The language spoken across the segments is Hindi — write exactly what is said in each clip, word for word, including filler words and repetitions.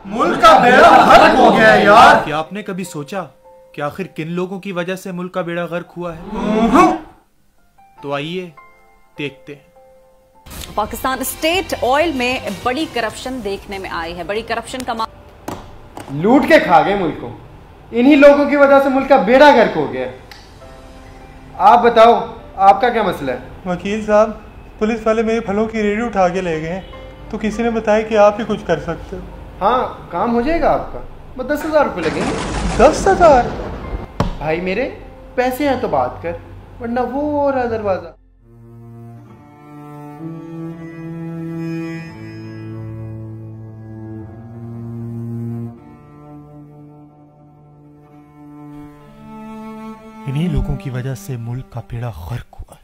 मुल्क का बेड़ा गर्क हो गया है यार। क्या आपने कभी सोचा कि आखिर किन लोगों की वजह से मुल्क का बेड़ा गर्क हुआ है? तो आइए देखते हैं। पाकिस्तान स्टेट ऑयल में बड़ी करप्शन देखने में आई है। बड़ी करप्शन का लूट के खा गए मुल्क को। इन्हीं लोगों की वजह से मुल्क का बेड़ा गर्क हो गया। आप बताओ, आपका क्या मसला है? वकील साहब, पुलिस वाले मेरे फलों की रेडी उठा के ले गए, तो किसी ने बताया कि आप ही कुछ कर सकते हो। हाँ, काम हो जाएगा आपका। बस दस हजार रुपये लगेंगे। दस हजार? भाई मेरे, पैसे हैं तो बात कर, वरना वो रहा दरवाजा। इन्हीं लोगों की वजह से मुल्क का बेड़ा गर्क हुआ है।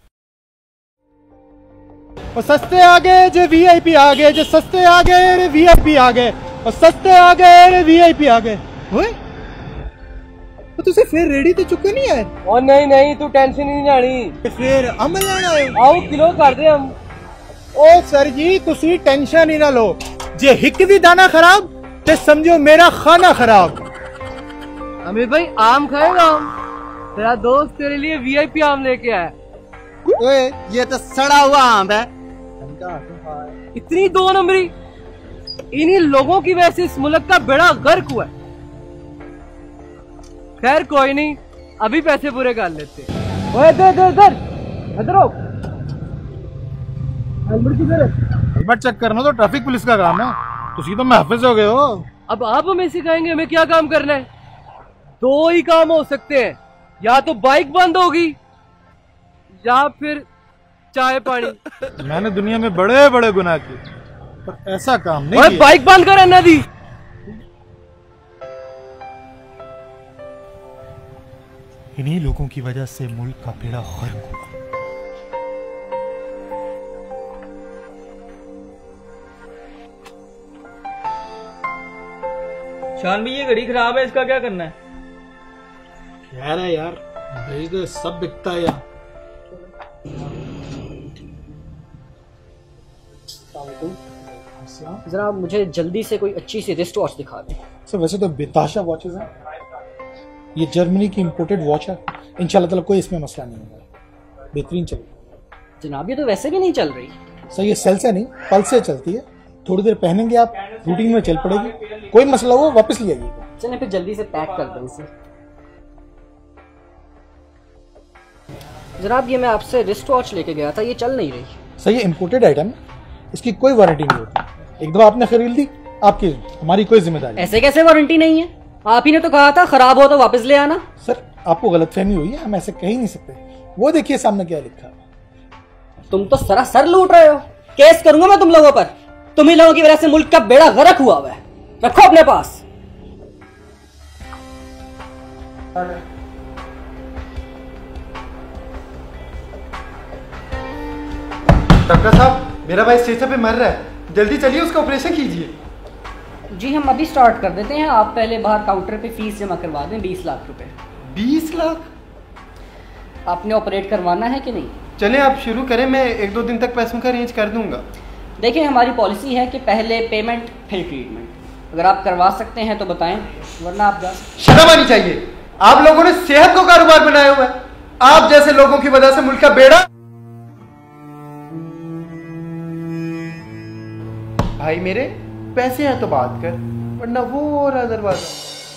और सस्ते आ गए जो वीआईपी आ गए, जो सस्ते आ गए रे वीआईपी आ गए, और सस्ते आ गए रे वीआईपी आ गए। ओए तो तुझे फिर रेडी तो चुके नहीं है? और नहीं नहीं, तू टेंशन नहीं जानी। फिर अमल लेना है। आओ किलो कर दे हम। ओ सर जी, तुसी टेंशन ही ना लो। जे हिक दी दाना खराब ते समझो मेरा खाना खराब। अमित भाई, आम खाएगा? तेरा दोस्त तेरे लिए वीआईपी आम लेके आया। ओए, ये तो सड़ा हुआ आम है। इतनी दो नंबरी, इन्हीं लोगों की वजह से इस मुल्क का बेड़ा गर्क हुआ है। खैर कोई नहीं, अभी पैसे पूरे कर लेते। ओए इधर इधर इधर इधर आओ। हेलमेट किधर है? हेलमेट चेक करना तो ट्रैफिक पुलिस का काम है। तुसी तो महफिज हो गए हो। अब आप हमें सिखाएंगे हमें क्या काम करना है? दो ही काम हो सकते हैं, या तो बाइक बंद होगी या फिर चाय पानी। मैंने दुनिया में बड़े बड़े गुनाह किए, पर ऐसा काम नहीं किया। बाइक बंद कर नदी। इन्हीं लोगों की वजह से मुल्क का बेड़ा गर्क हुआ। शान भी, ये घड़ी खराब है, इसका क्या करना है? यार है यार, भेज दे, सब बिकता है यार। जरा मुझे जल्दी से कोई अच्छी सी रिस्ट वॉच दिखा दें। सर वैसे तो बेताशा वॉचेस हैं, ये जर्मनी की इंपोर्टेड वॉच है। इंशाल्लाह ताला कोई इसमें मसला नहीं होगा, बेहतरीन चलेगी। जनाब ये तो वैसे भी नहीं चल रही। सर ये सेल से नहीं, पल से चलती है। थोड़ी देर पहनेंगे आप, रूटीन में चल पड़ेगी। कोई मसला हो वापस ले आइएगा। चलें फिर जल्दी से पैक कर दें इसे। जनाब ये मैं आपसे रिस्ट वॉच लेके गया था, ये चल नहीं रही। सर ये इंपोर्टेड आइटम है, इसकी कोई वारंटी नहीं होती। एक दफा आपने खरीद ली, आपकी हमारी कोई जिम्मेदारी। ऐसे कैसे वारंटी नहीं है? आप ही ने तो कहा था खराब हो तो वापस ले आना। सर आपको गलतफहमी हुई है, हम ऐसे कह ही नहीं सकते। वो देखिए सामने क्या लिखा है। तुम तो सरासर लूट रहे हो। केस करूंगा मैं तुम लोगों पर। तुम ही लोगों की वजह से मुल्क का बेड़ा गर्क हुआ हुआ है। रखो अपने पास। डॉक्टर साहब, मेरा भाई स्टेशन पे मर रहा है, जल्दी चलिए उसका ऑपरेशन कीजिए। जी हम अभी स्टार्ट कर देते हैं। आप पहले बाहर काउंटर पे फीस जमा करवा दें, बीस लाख रुपए। बीस लाख? आपने ऑपरेट करवाना है कि नहीं? चलें आप शुरू करें, मैं एक दो दिन तक पैसों का अरेंज कर दूंगा। देखिए हमारी पॉलिसी है कि पहले पेमेंट फिर ट्रीटमेंट। अगर आप करवा सकते हैं तो बताएं, वरना आप जा। शर्म आनी चाहिए, आप लोगों ने सेहत को कारोबार बनाया हुआ है। आप जैसे लोगों की वजह से मुल्क का बेड़ा। भाई मेरे, पैसे हैं तो बात कर, वरना वो रहा दरवाजा।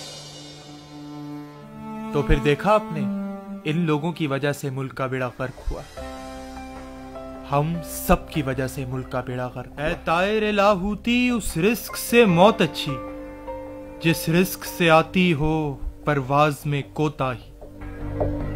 तो फिर देखा आपने, इन लोगों की वजह से मुल्क का बेड़ा गर्क हुआ। हम सब की वजह से मुल्क का बेड़ा गर्क। ऐ तायर लाहूती, उस रिस्क से मौत अच्छी जिस रिस्क से आती हो परवाज में कोताही।